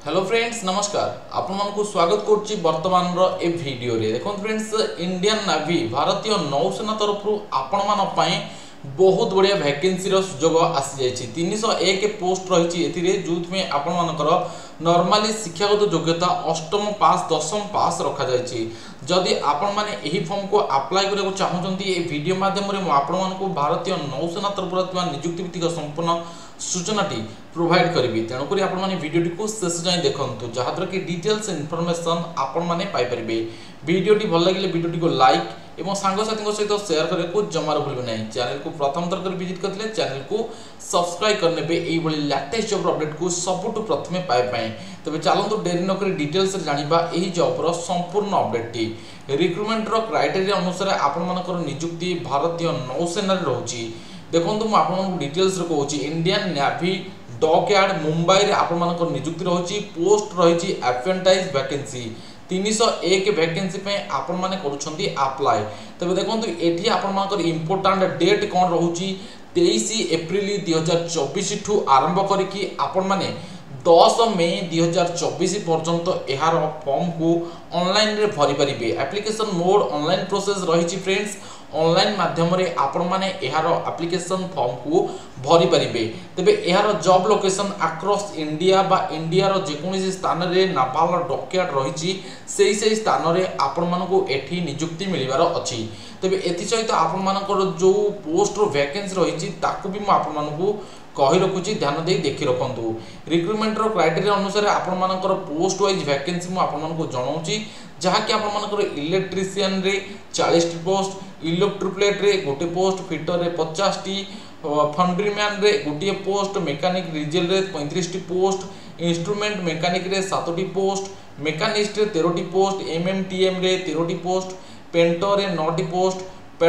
Hello friends नमस्कार आपण मानकु स्वागत करछि वर्तमान रो ए वीडियो रे। देखो फ्रेंड्स इंडियन नेवी भारतीय नौसेना तरफ आपण मान पई बहुत बढ़िया वैकेंसी रो सुजोग आसी जाइछि। 301 पोस्ट रहिछि एथिरे जोथ में आपण मानकर नॉर्मली शिक्षागत योग्यता अष्टम पास दशम पास रखा जाइछि। जदि आपण माने एही फॉर्म को अप्लाई करे को चाहउछंती ए वीडियो माध्यम रे म आपण मानकु भारतीय नौसेना तरफ रथिबा नियुक्ति भित्तिक संपूर्ण सूचनाटी प्रोवाइड करी। तेणुक आपण मैंने वीडियो को शेष जाए देखु जहाद्वारा कि डिटेल्स इनफॉरमेशन आपण मैंने पाइपर। वीडियोटी भल लगे वीडियोटी को लाइक और सांगसाथी सहित शेयर करने को जमार भूलें नहीं। चैनल को प्रथम थर कर विजिट करते चैनल को सब्सक्राइब करने यही लेटेस्ट जॉब अपडेट को सबुठ प्रथम पाइबाई। तेज चलतु डेरी नक डिटेल्स जाना यही जॉबर संपूर्ण अपडेटी। रिक्रुटमेंट क्राइटेरिया अनुसार आपण मानकर नियुक्ति भारतीय नौसेना रोचे। देखो मुझे डिटेल्स कहूँ इंडियन नेवी डॉकयार्ड मुंबई रे आपण मानकर नियुक्ति रही। पोस्ट रही एप्रेंटाइज वैकेंसी 301 वैकेंसी पे आपण माने करूछंती अप्लाई। तबे देखंतु एठी आपण मानकर इंपोर्टेंट डेट कोन रहूची 23 एप्रिल 2024 ठू आरंभ करिकि आपण माने 10 मई 2024 पर्यंत एहार फॉर्म को ऑनलाइन रे भरि परिबे। एप्लिकेशन मोड ऑनलाइन प्रोसेस रही फ्रेंड्स। ऑनलाइन माध्यम रे आपण माने एहार एप्लिकेशन फॉर्म को भरि परिबे। तबे एहार जॉब लोकेशन अक्रॉस इंडिया बा इंडिया रो जेकोनी स्थान रे नाभाल डॉकयार्ड रही से स्थान रे आपण मानको एठी नियुक्ति मिलिबार अछि। तबे एथि सहित आपण मानकर जो पोस्ट रो वैकेंसी रही ताकू भी म आपण मानको कहि रखुची ध्यान दे देखि रखंतु। रिक्रुटमेंट रो क्राइटेरिया अनुसार आपण मानकर पोस्ट वाइज वैकेंसी म आपण मानको जणाउची जहा कि आपण मानकर इलेक्ट्रिशियन रे 40 टी पोस्ट, इलेक्ट्रोप्लेट रे गोटे पोस्ट, फिटर रे 50 टी, फंड्रीमैन रे गोटे पोस्ट, मैकेनिक डीजल रे 35 टी पोस्ट, इंस्ट्रूमेंट मैकेनिक रे 7 टी पोस्ट, मैकेनिस्ट रे 13 टी पोस्ट, एमएमटीएम रे 13 टी पोस्ट, पेंटर रे 9 टी पोस्ट,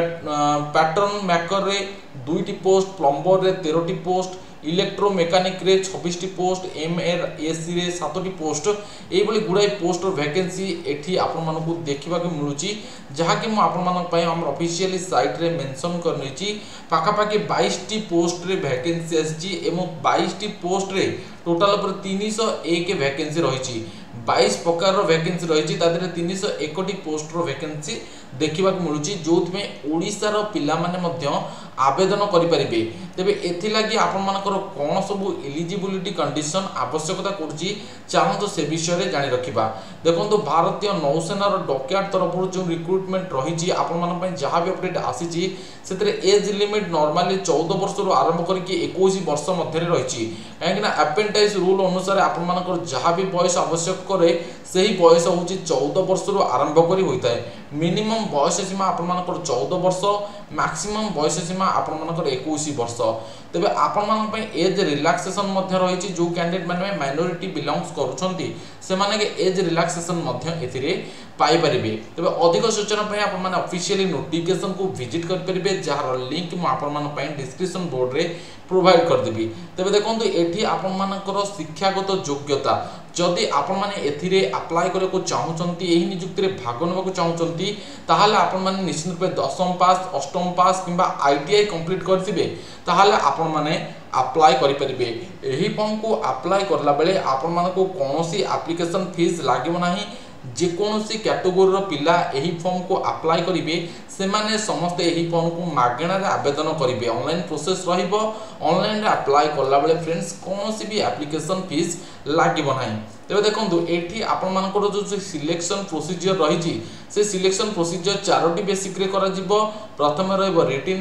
पैटर्न मेकर रे 2 टी पोस्ट, प्लम्बर रे 13 टी पोस्ट, इलेक्ट्रो मैकेनिक रे 26 टी पोस्ट, एमआरएसी रे 7 टी पोस्ट। एई बली गुडाई पोस्ट वैकेंसी एठी आपण मानकु देखिबा के मिलुची जहा कि म आपण मानक पय हमर ऑफिशियली साइट रे मेंशन करनेची। पाखा पाखी 22 टी पोस्ट रे वैकेंसी आछि एवं 22 टी पोस्ट रे टोटल पर 301 वैकेंसी रहिची। 22 प्रकार वैकेंसी रही तादरे 301 टी पोस्ट रो वैकेंसी देखा मिलूँ जो ओडिशा रो पिला माने मध्य आवेदन करि परिबे। तेबे एथि लागि आपण मानकर कोन सब एलिजिबिलिटी कंडीशन आवश्यकता करछि चाहतो से विषय रे जानि रखिबा। देखंतु भारतीय नौसेना रो डॉकयार्ड तरफ जो रिक्रुटमेंट रही आपण मान पय जहा भी अपडेट आसीछि सेतरे एज लिमिट नॉर्मली 14 वर्ष रो आरंभ करके 21 वर्ष मध्य रे रहिछि। काहेकि एपेंटाइज रूल अनुसार आपण मानकर जहा भी बयस आवश्यक करे सही बयस होछि 14 वर्ष रो आरंभ करी होइताय। मिनिमम बयस सीमा आपण मानकर 14 वर्ष, मैक्सिमम बयस सीमा आपण मानकर 21 वर्ष। तबे आपण मान पय एज रिलैक्सेशन मध्य रहिछि जो कैंडिडेट माने माइनॉरिटी बिलोंग्स करूछंती से माने के एज रिलैक्सेशन मध्य एथिरे पाई परिबे। तबे अधिक सूचना पय आपण माने ऑफिशियली नोटिफिकेशन को विजिट कर परिबे जहार लिंक म आपण मान पय डिस्क्रिप्शन बोर्ड रे प्रोवाइड कर देबी। तबे देखंतु एठी आपण मानकर शिक्षागत योग्यता जदि आपण माने एथिरे अप्लाई करे को चाहउचंती एही नियुक्ति रे भाग नेबा को चाहउचंती ताहाले आपण माने निश्चित रूपे दशम पास, अष्टम पास किंबा आईटीआई कंप्लीट करथिबे ताहाले आपण माने अप्लाई करि परिबे। एही फॉर्म को अप्लाई करला बेले आपण मानको कोनोसी एप्लीकेशन फीस लागिबो नाही। जे कोनोसी कैटेगरी रो पिला एही फॉर्म को अप्लाई करिवे से माने समस्त एही फॉर्म को मागणा रे आवेदन करिवे। ऑनलाइन प्रोसेस रहिबो। ऑनलाइन रे अप्लाई करला बेले फ्रेंड्स कोनोसी भी एप्लीकेशन फीस लागिबो नाही। तेबे देखंतु एठी आपण मानकर जो सिलेक्शन प्रोसीजर रही से सिलेक्शन प्रोसीजर 4टी बेसिक रे करा जिवो। प्रथम रहइबो रिटन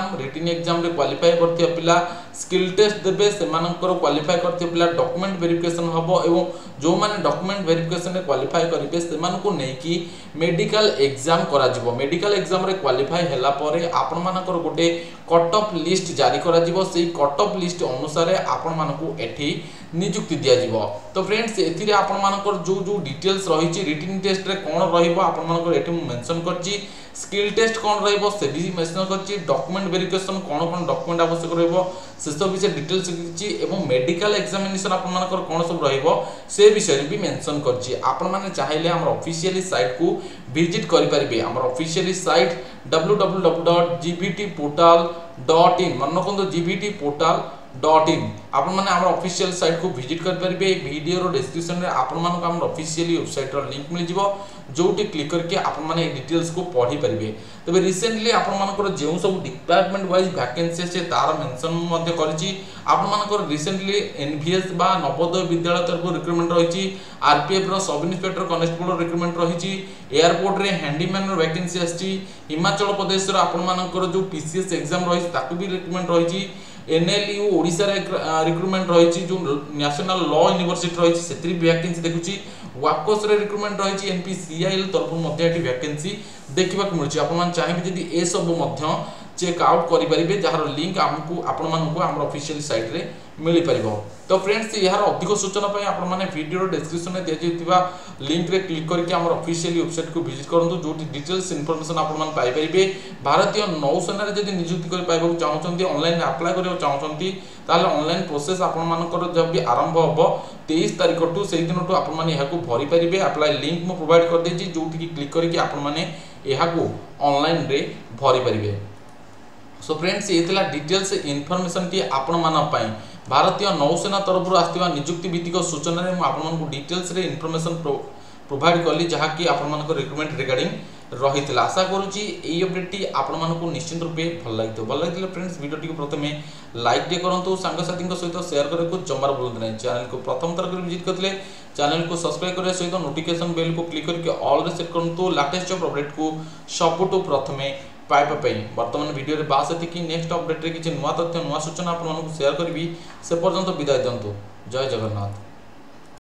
एग्जाम रे क्वालिफाई करथिया पिला स्किल टेस्ट देबे से मानकर क्वालिफाई करथिया पिला डॉक्यूमेंट वेरिफिकेशन हबो एवं जो माने डॉक्यूमेंट वेरिफिकेशन रे क्वालिफाई करिवे से मानको नै कि मेडिकल एग्जाम करा जिवो। मेडिकल एग्जाम रे क्वालिफाई हैला परे आपण मानकर गोटे कट ऑफ लिस्ट जारी करा जिवो। सेही कट ऑफ लिस्ट अनुसार आपण मानको एठी नियुक्ति दिया जिवो। तो फ्रेंड्स एथिरे आपण मानकर जो डिटेल्स रही रिटन टेस्ट रे कोन रहिबो आपण मानकर एठी मेंशन करछि। स्किल टेस्ट कोन रहिबो से भी मेंशन करछि। डॉक्यूमेंट वेरिफिकेशन कोन डॉक्यूमेंट आवश्यक रहिबो से सब विषय डिटेल्स लिखिछि एवं मेडिकल एग्जामिनेशन आपण मानकर कोन सब रहिबो से विषय भी मेंशन करछि। आपण माने चाहिले हमर ऑफिशियली साइट को विजिट करि परिबे। हमर ऑफिशियली साइट www.gbtportal.in मन रखंतो gbtportal आपण माने हमर ऑफिशियल साइट को विजिट कर परिबे। वीडियो रो डिस्क्रिप्शन रे आपण मानको हमर ऑफिशियली वेबसाइट रो लिंक मिल जिवो जोटी क्लिक करके आपण माने डिटेल्स को पढ़ी परिबे। तबे रिसेंटली आपण मानकर जेउ सब डिपार्टमेंट वाइज वैकेंसी से तार मेंशन मध्ये करछि। आपण मानकर रिसेंटली एनवीएस बा नवोदय विद्यालय तरफ रिक्रूटमेंट रहिछि। आरपीएफ रो सब इंस्पेक्टर कांस्टेबल रो रिक्रूटमेंट रहिछि। एयरपोर्ट रे हैंडीमैन रो वैकेंसी आछि। हिमाचल प्रदेश रो आपण मानकर जो पीसीएस एग्जाम रहिछि ताकू भी रिक्रूटमेंट रहिछि। एनएलयू ओडिसा रे रिक्रूटमेंट रहिछि। जो नेशनल लॉ यूनिवर्सिटी रहिछि सेत्री वैकेंसी देखुछि। वाकोस रे रिक्रूटमेंट रहिछि। एनपीसीआईएल तरफ मध्ये एठी वैकेंसी देखिबा को मिलछि। आपण मान चाहिबे जदि ए सब मध्ये चेक आउट करि परिबे जहार लिंक हमकु आपण मानकु हमर ऑफिशियल साइट रे मिली परिबो। तो फ्रेंड्स यार अधिक सूचना पय आपण माने वीडियो डिस्क्रिप्शन में दिया जेतिबा लिंक रे क्लिक करके हमर ऑफिशियल वेबसाइट को विजिट करंतु जोटी डिटेल्स इंफॉर्मेशन आपण मान पाई परिबे। भारतीय नौसेना रे जदि नियुक्ति कर पाइबो चाहउछन्ती ऑनलाइन अप्लाई करियो चाहउछन्ती ताले ऑनलाइन प्रोसेस आपण मानकर जब भी आरंभ होबो 23 तारिख टू सेहि दिन टू आपण माने याको भरि परिबे। अप्लाई लिंक मो प्रोवाइड कर देछि जोटी की क्लिक करके आपण माने याको ऑनलाइन रे भरि परिबे। सो फ्रेंड्स ये थिला डिटेल्स इनफॉरमेशन की आपण माना पाई भारतीय नौसेना तरफ आसथिबा नियुक्ति भित्तिक सूचना रे आपण मानकु डिटेल्स रे इनफॉरमेशन प्रोवाइड करली जहा कि आपण मानक रिक्रूटमेंट रिगार्डिंग रहितला। आशा करूची एई अपडेट टी आपण मानकु निश्चित रूपे भल लागितो फ्रेंड्स वीडियो टी प्रथमे लाइक टे करंतु सांग साथी सहित शेयर करे को जमार बोलत नै। चैनल को प्रथम तरह विजिट करले चैनल को सब्सक्राइब करे सहित नोटिफिकेशन बेल को क्लिक करके ऑल रे सेट करंतु लेटेस्ट जॉब अपडेट को सबटु प्रथमे पाइबा पई। वर्तमान वीडियो रे बास एति कि नेक्स्ट अपडेट रे किछि नुवा तथ्य नुवा सूचना आपण मानकु शेयर करबी। से पर्यंत विदाय दंतु। जय जगन्नाथ।